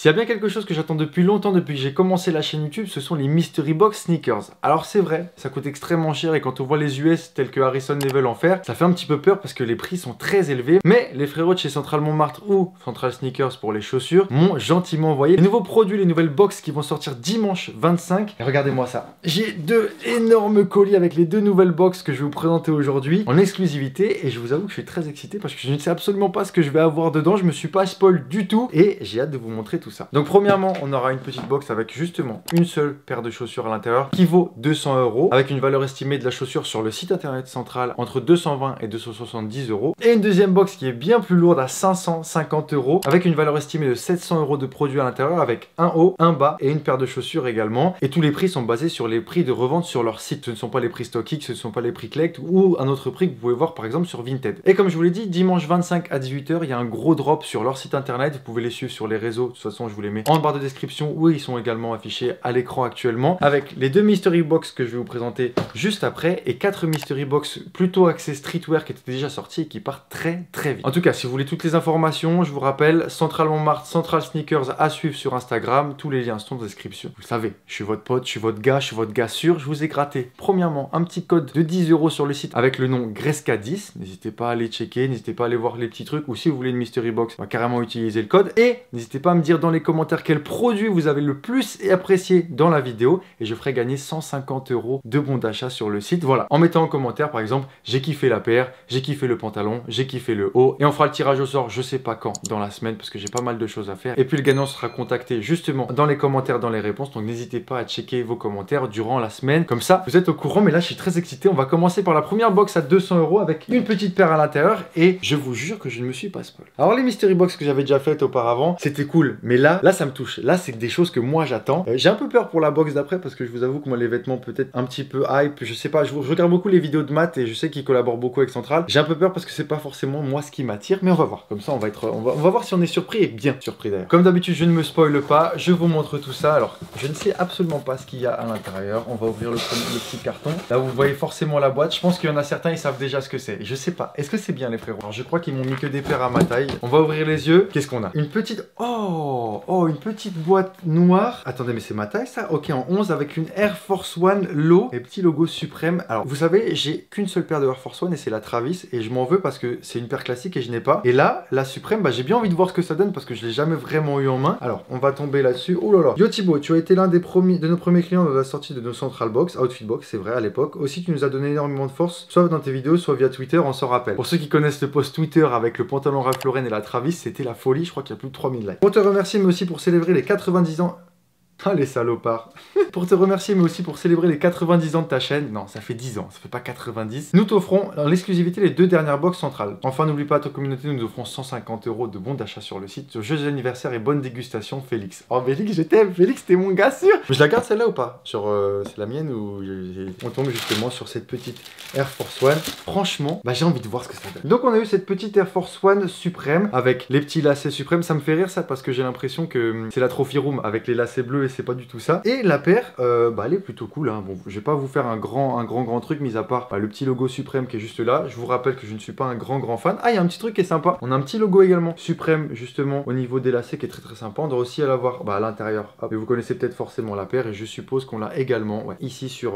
S'il y a bien quelque chose que j'attends depuis longtemps, depuis que j'ai commencé la chaîne YouTube, ce sont les Mystery Box sneakers. Alors c'est vrai, ça coûte extrêmement cher et quand on voit les US tels que Harrison les veulent en faire, ça fait un petit peu peur parce que les prix sont très élevés. Mais les frérots de chez Central Montmartre ou Central Sneakers pour les chaussures m'ont gentiment envoyé les nouveaux produits, les nouvelles box qui vont sortir dimanche 25. Et regardez-moi ça. J'ai deux énormes colis avec les deux nouvelles box que je vais vous présenter aujourd'hui en exclusivité et je vous avoue que je suis très excité parce que je ne sais absolument pas ce que je vais avoir dedans. Je me suis pas spoil du tout et j'ai hâte de vous montrer tout ça. Donc premièrement, on aura une petite box avec justement une seule paire de chaussures à l'intérieur qui vaut 200 € avec une valeur estimée de la chaussure sur le site internet central entre 220 et 270 €. Et une deuxième box qui est bien plus lourde à 550 € avec une valeur estimée de 700 € de produits à l'intérieur avec un haut, un bas et une paire de chaussures également. Et tous les prix sont basés sur les prix de revente sur leur site. Ce ne sont pas les prix StockX, ce ne sont pas les prix Collect ou un autre prix que vous pouvez voir par exemple sur Vinted. Et comme je vous l'ai dit, dimanche 25 à 18 h, il y a un gros drop sur leur site internet. Vous pouvez les suivre sur les réseaux. De toute façon, je vous les mets en barre de description où ils sont également affichés à l'écran actuellement. Avec les deux Mystery Box que je vais vous présenter juste après et 4 Mystery Box plutôt axés streetwear qui étaient déjà sortis et qui partent très vite. En tout cas, si vous voulez toutes les informations, je vous rappelle, Central Montmartre, Central Sneakers à suivre sur Instagram. Tous les liens sont en description. Vous savez, je suis votre pote, je suis votre gars sûr. Je vous ai gratté premièrement un petit code de 10 € sur le site avec le nom Greska10. N'hésitez pas à aller checker, n'hésitez pas à aller voir les petits trucs ou si vous voulez une Mystery Box, on va carrément utiliser le code. Et n'hésitez pas à me dire dans les commentaires quel produit vous avez le plus apprécié dans la vidéo et je ferai gagner 150 € de bons d'achat sur le site. Voilà, en mettant en commentaire par exemple, j'ai kiffé la paire, j'ai kiffé le pantalon, j'ai kiffé le haut et on fera le tirage au sort, je sais pas quand, dans la semaine parce que j'ai pas mal de choses à faire. Et puis le gagnant sera contacté justement dans les commentaires, dans les réponses, donc n'hésitez pas à checker vos commentaires durant la semaine, comme ça vous êtes au courant. Mais là je suis très excité, on va commencer par la première box à 200 € avec une petite paire à l'intérieur et je vous jure que je ne me suis pas spoil. Alors les Mystery Box que j'avais déjà faites auparavant, c'était cool, mais là ça me touche. Là c'est des choses que moi j'attends. J'ai un peu peur pour la box d'après parce que je vous avoue que moi les vêtements peut-être un petit peu hype, je sais pas, je regarde beaucoup les vidéos de Matt et je sais qu'il collabore beaucoup avec Central. J'ai un peu peur parce que c'est pas forcément moi ce qui m'attire, mais on va voir. Comme ça on va voir si on est surpris et bien surpris d'ailleurs. Comme d'habitude je ne me spoile pas, je vous montre tout ça. Alors je ne sais absolument pas ce qu'il y a à l'intérieur. On va ouvrir le petit carton. Là vous voyez forcément la boîte. Je pense qu'il y en a certains, ils savent déjà ce que c'est. Je sais pas. Est-ce que c'est bien les frérots? Alors je crois qu'ils m'ont mis que des paires à ma taille. On va ouvrir les yeux. Qu'est-ce qu'on a? Une petite... Oh, une petite boîte noire. Attendez, mais c'est ma taille ça? Ok, en 11 avec une Air Force One Low et petit logo Supreme. Alors vous savez, j'ai qu'une seule paire de Air Force One et c'est la Travis et je m'en veux parce que c'est une paire classique et je n'ai pas. Et là, la Supreme, bah, j'ai bien envie de voir ce que ça donne parce que je l'ai jamais vraiment eu en main. Alors on va tomber là-dessus. Oh là là. Yo Thibaut, tu as été l'un de nos premiers clients de la sortie de nos Central Box, Outfit Box, c'est vrai à l'époque. Aussi tu nous as donné énormément de force, soit dans tes vidéos, soit via Twitter, on s'en rappelle. Pour ceux qui connaissent le post Twitter avec le pantalon Ralph Lauren et la Travis, c'était la folie, je crois qu'il y a plus de 3000 likes. Pour te remercier, mais aussi pour célébrer les 90 ans... Ah les salopards. Pour te remercier mais aussi pour célébrer les 90 ans de ta chaîne, non ça fait 10 ans, ça fait pas 90, nous t'offrons en l'exclusivité les deux dernières box centrales. Enfin n'oublie pas à ta communauté, nous offrons 150 € de bons d'achat sur le site. Joyeux anniversaire et bonne dégustation Félix. Oh Félix je t'aime, Félix t'es mon gars sûr. Je la garde celle-là ou pas? Genre c'est la mienne ou on tombe justement sur cette petite Air Force One. Franchement, bah j'ai envie de voir ce que ça donne. Donc on a eu cette petite Air Force One Suprême avec les petits lacets Suprême. Ça me fait rire ça parce que j'ai l'impression que c'est la Trophy Room avec les lacets bleus et c'est pas du tout ça. Et la paire, bah elle est plutôt cool hein. Bon, je vais pas vous faire un grand truc mis à part le petit logo Suprême qui est juste là. Je vous rappelle que je ne suis pas un grand fan. Ah, il y a un petit truc qui est sympa. On a un petit logo également Suprême justement au niveau des lacets qui est très sympa. On doit aussi l'avoir à l'intérieur. Mais vous connaissez peut-être forcément la paire et je suppose qu'on l'a également ici sur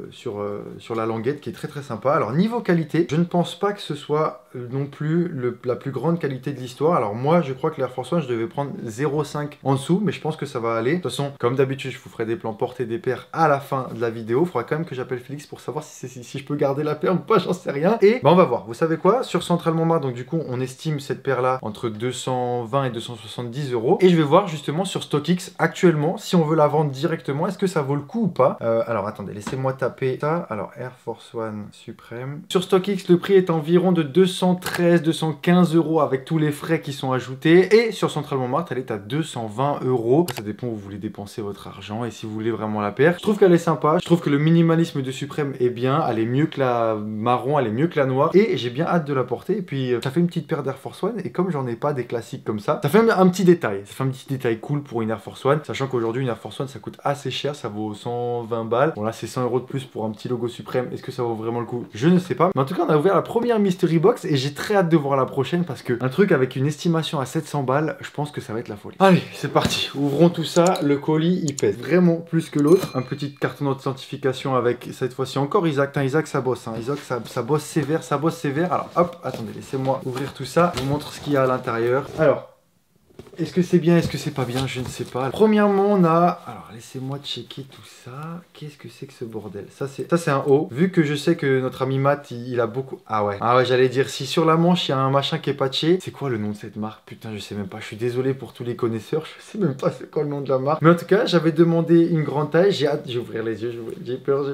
la languette qui est très sympa. Alors niveau qualité, je ne pense pas que ce soit non plus la plus grande qualité de l'histoire. Alors moi je crois que l'Air Force One je devais prendre 0,5 en dessous, mais je pense que ça va aller. De toute façon, comme d'habitude, je vous ferai des plans portés des paires à la fin de la vidéo. Il faudra quand même que j'appelle Félix pour savoir si je peux garder la paire ou pas, j'en sais rien. Et bah on va voir. Vous savez quoi? Sur Central Montmartre, donc du coup, on estime cette paire-là entre 220 et 270 €. Et je vais voir justement sur StockX actuellement si on veut la vendre directement. Est-ce que ça vaut le coup ou pas? Alors attendez, laissez-moi taper ça. Alors Air Force One Supreme. Sur StockX, le prix est environ de 213-215 € avec tous les frais qui sont ajoutés. Et sur Central Montmartre, elle est à 220 €. Ça dépend où vous voulez dépenser dépenser votre argent et si vous voulez vraiment la paire. Je trouve qu'elle est sympa, je trouve que le minimalisme de Supreme est bien, elle est mieux que la marron, elle est mieux que la noire et j'ai bien hâte de la porter. Et puis ça fait une petite paire d'Air Force One et comme j'en ai pas des classiques comme ça fait un petit détail, ça fait un petit détail cool pour une Air Force One, sachant qu'aujourd'hui une Air Force One ça coûte assez cher, ça vaut 120 balles. Bon là c'est 100 € de plus pour un petit logo Supreme, est-ce que ça vaut vraiment le coup? Je ne sais pas. Mais en tout cas on a ouvert la première mystery box et j'ai très hâte de voir la prochaine parce que un truc avec une estimation à 700 balles, je pense que ça va être la folie. Allez, c'est parti, ouvrons tout ça. Le colis il pèse vraiment plus que l'autre. Un petit carton d'authentification avec cette fois-ci encore Isaac. Putain, Isaac ça bosse, hein. Isaac ça bosse sévère, ça bosse sévère. Alors hop, attendez, laissez-moi ouvrir tout ça, je vous montre ce qu'il y a à l'intérieur. Alors, est-ce que c'est bien, est-ce que c'est pas bien, je ne sais pas. Premièrement, on a... Alors, laissez-moi checker tout ça. Qu'est-ce que c'est que ce bordel? Ça, c'est un haut. Vu que je sais que notre ami Matt, il a beaucoup... Ah ouais, j'allais dire, si sur la manche, il y a un machin qui est patché. C'est quoi le nom de cette marque? Putain, je sais même pas. Je suis désolé pour tous les connaisseurs. Je sais même pas c'est quoi le nom de la marque. Mais en tout cas, j'avais demandé une grande taille. J'ai hâte d'ouvrir les yeux. J'ai peur.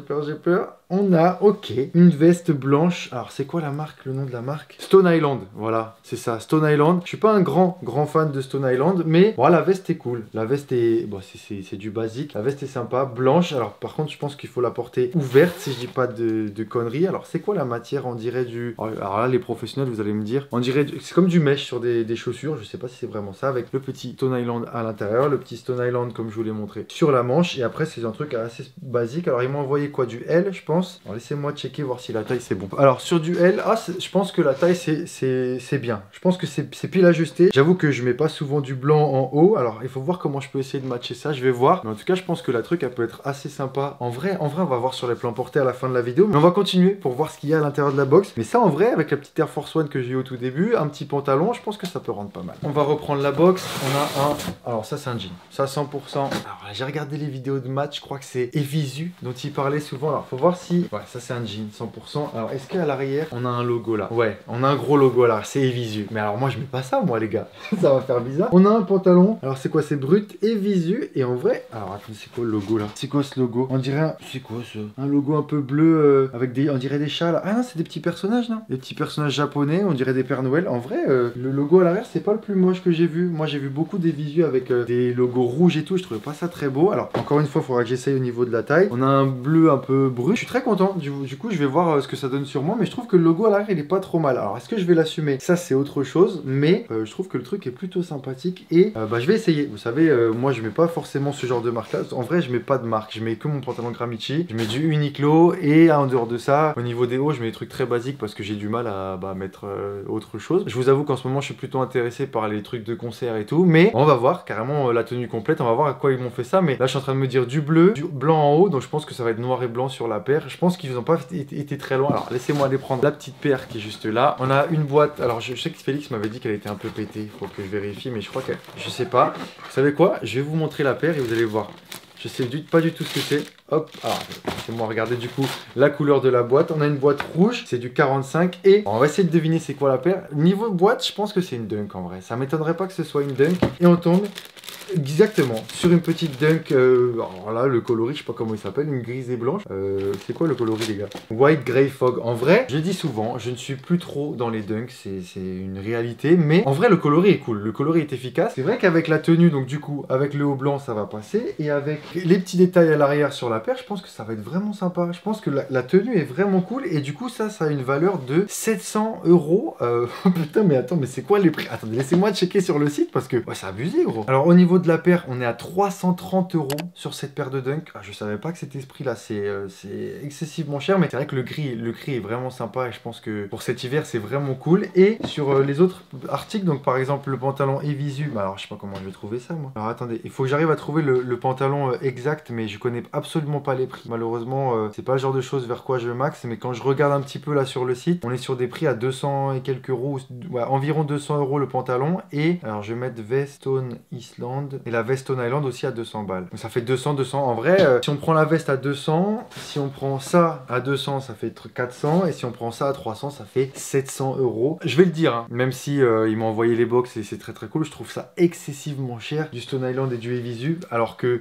On a, ok, une veste blanche. Alors, c'est quoi la marque, le nom de la marque? Stone Island, voilà, c'est ça, Stone Island. Je suis pas un grand fan de Stone Island, mais voilà, la veste est cool. La veste est, bon, c'est du basique. La veste est sympa, blanche. Alors, par contre, je pense qu'il faut la porter ouverte, si je dis pas de conneries. Alors, c'est quoi la matière? On dirait du... Alors là, les professionnels, vous allez me dire, on dirait, c'est comme du mesh sur des chaussures. Je sais pas si c'est vraiment ça, avec le petit Stone Island à l'intérieur, le petit Stone Island, comme je vous l'ai montré, sur la manche. Et après, c'est un truc assez basique. Alors, ils m'ont envoyé quoi? Du L, je pense. Alors laissez-moi checker voir si la taille c'est bon. Alors sur du L, je pense que la taille c'est bien. Je pense que c'est pile ajusté. J'avoue que je mets pas souvent du blanc en haut. Alors il faut voir comment je peux essayer de matcher ça. Je vais voir. Mais en tout cas je pense que la truc elle peut être assez sympa. En vrai on va voir sur les plans portés à la fin de la vidéo. Mais on va continuer pour voir ce qu'il y a à l'intérieur de la box. Mais ça en vrai avec la petite Air Force One que j'ai eu au tout début, un petit pantalon, je pense que ça peut rendre pas mal. On va reprendre la box. On a un... Alors ça c'est un jean. Ça 100%. Alors j'ai regardé les vidéos de match. Je crois que c'est Evisu dont il parlait souvent. Alors faut voir si... Ouais, ça c'est un jean 100%. Alors est-ce qu'à l'arrière on a un logo là? Ouais, on a un gros logo là, c'est Evisu. Mais alors moi je mets pas ça moi les gars. Ça va faire bizarre. On a un pantalon. Alors c'est quoi? C'est brut et visu. Et en vrai, alors attendez, c'est quoi le logo là? C'est quoi ce logo? On dirait un... C'est quoi ça? Un logo un peu bleu avec des... On dirait des chats là. Ah non, c'est des petits personnages là. Des petits personnages japonais, on dirait des Pères Noël. En vrai, le logo à l'arrière c'est pas le plus moche que j'ai vu. Moi j'ai vu beaucoup des visus avec des logos rouges et tout. Je trouvais pas ça très beau. Alors encore une fois, il faudra que j'essaye au niveau de la taille. On a un bleu un peu brut. Je suis très content. Du coup, je vais voir ce que ça donne sur moi, mais je trouve que le logo à l'arrière, il est pas trop mal. Alors, est-ce que je vais l'assumer? Ça, c'est autre chose, mais je trouve que le truc est plutôt sympathique et je vais essayer. Vous savez, moi, je mets pas forcément ce genre de marque-là. En vrai, je mets pas de marque. Je mets que mon pantalon Gramici. Je mets du Uniqlo et en dehors de ça, au niveau des hauts, je mets des trucs très basiques parce que j'ai du mal à mettre autre chose. Je vous avoue qu'en ce moment, je suis plutôt intéressé par les trucs de concert et tout, mais on va voir carrément la tenue complète. On va voir à quoi ils m'ont fait ça, mais là, je suis en train de me dire du bleu, du blanc en haut, donc je pense que ça va être noir et blanc sur la paire. Je pense qu'ils n'ont pas été très loin. Alors laissez-moi aller prendre la petite paire qui est juste là. On a une boîte. Alors je sais que Félix m'avait dit qu'elle était un peu pétée. Il faut que je vérifie, mais je crois que je sais pas. Vous savez quoi? Je vais vous montrer la paire et vous allez voir. Je sais pas du tout ce que c'est. Hop, alors laissez-moi regarder du coup la couleur de la boîte. On a une boîte rouge, c'est du 45 et on va essayer de deviner c'est quoi la paire. Niveau boîte, je pense que c'est une Dunk en vrai. Ça m'étonnerait pas que ce soit une Dunk. Et on tombe exactement sur une petite Dunk. Alors là, le coloris, je sais pas comment il s'appelle, une grise et blanche. C'est quoi le coloris les gars? White Grey Fog. En vrai, je dis souvent, je ne suis plus trop dans les Dunks, c'est une réalité. Mais en vrai, le coloris est cool. Le coloris est efficace. C'est vrai qu'avec la tenue, donc du coup, avec le haut blanc, ça va passer. Et avec les petits détails à l'arrière sur la paire, je pense que ça va être vraiment sympa. Je pense que la tenue est vraiment cool. Et du coup, ça a une valeur de 700 €. Putain, mais attends, mais c'est quoi les prix? Attendez, laissez-moi checker sur le site parce que ouais, c'est abusé, gros. Alors, au niveau de la paire, on est à 330 € sur cette paire de Dunk. Je savais pas que cet prix-là, c'est excessivement cher. Mais c'est vrai que le gris est vraiment sympa. Et je pense que pour cet hiver, c'est vraiment cool. Et sur les autres articles, donc par exemple, le pantalon Evisu. Bah alors, je sais pas comment je vais trouver ça, moi. Alors, attendez, il faut que j'arrive à trouver le pantalon exact, mais je connais absolument pas les prix. Malheureusement, c'est pas le genre de choses vers quoi je max, mais quand je regarde un petit peu là sur le site, on est sur des prix à 200 et quelques euros, ouais, environ 200 € le pantalon. Et alors je vais mettre Vestone Island et la Vestone Island aussi à 200 balles. Donc ça fait 200. En vrai, si on prend la veste à 200, si on prend ça à 200, ça fait 400, et si on prend ça à 300, ça fait 700 €. Je vais le dire, hein, même si ils m'ont envoyé les box et c'est très cool, je trouve ça excessivement cher du Stone Island et du Evisu, alors que franchement,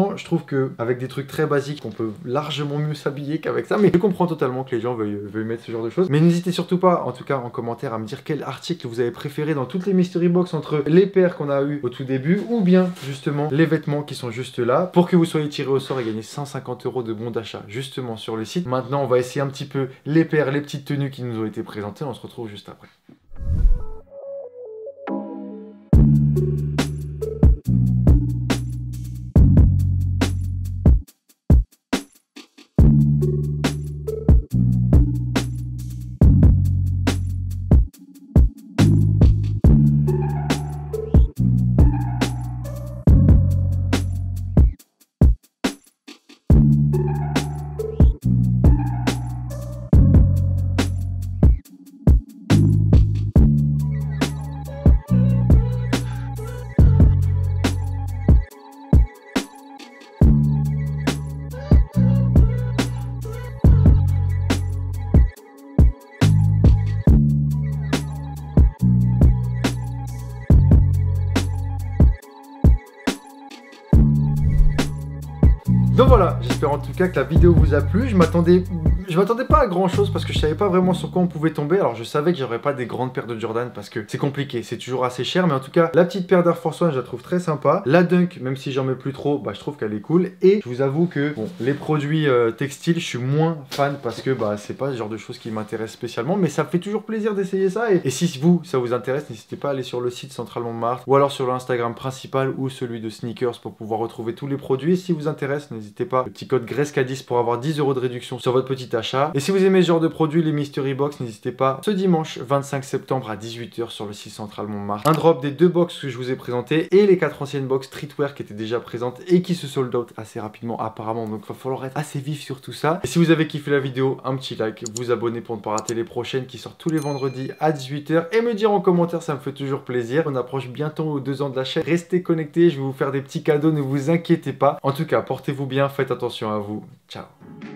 Honnêtement, je trouve que avec des trucs très basiques, on peut largement mieux s'habiller qu'avec ça. Mais je comprends totalement que les gens veuillent mettre ce genre de choses. Mais n'hésitez surtout pas, en tout cas en commentaire, à me dire quel article vous avez préféré dans toutes les mystery box entre les paires qu'on a eu au tout début ou bien justement les vêtements qui sont juste là pour que vous soyez tiré au sort et gagner 150 € de bons d'achat justement sur le site. Maintenant, on va essayer un petit peu les paires, les petites tenues qui nous ont été présentées. On se retrouve juste après. Donc voilà, j'espère en tout cas que la vidéo vous a plu. Je m'attendais pas à grand chose parce que je savais pas vraiment sur quoi on pouvait tomber. Alors je savais que j'aurais pas des grandes paires de Jordan parce que c'est compliqué, c'est toujours assez cher. Mais en tout cas, la petite paire d'Air Force One, je la trouve très sympa. La Dunk, même si j'en mets plus trop, bah je trouve qu'elle est cool. Et je vous avoue que bon, les produits textiles, je suis moins fan parce que bah c'est pas ce genre de choses qui m'intéressent spécialement. Mais ça me fait toujours plaisir d'essayer ça. Et si vous, ça vous intéresse, n'hésitez pas à aller sur le site Central Montmartre ou alors sur l'Instagram principal ou celui de Sneakers pour pouvoir retrouver tous les produits. Et si vous intéresse, n'hésitez pas, le petit code GRESCA10 pour avoir 10 € de réduction sur votre petit achat. Et si vous aimez ce genre de produits, les mystery box, n'hésitez pas, ce dimanche 25 septembre à 18 h sur le site Central Montmartre, un drop des 2 box que je vous ai présenté et les 4 anciennes box streetwear qui étaient déjà présentes et qui se sold out assez rapidement apparemment, donc il va falloir être assez vif sur tout ça. Et si vous avez kiffé la vidéo, un petit like, vous abonner pour ne pas rater les prochaines qui sortent tous les vendredis à 18 h et me dire en commentaire, ça me fait toujours plaisir. On approche bientôt aux 2 ans de la chaîne, restez connectés, je vais vous faire des petits cadeaux, ne vous inquiétez pas. En tout cas, portez-vous bien, faites attention à vous, ciao.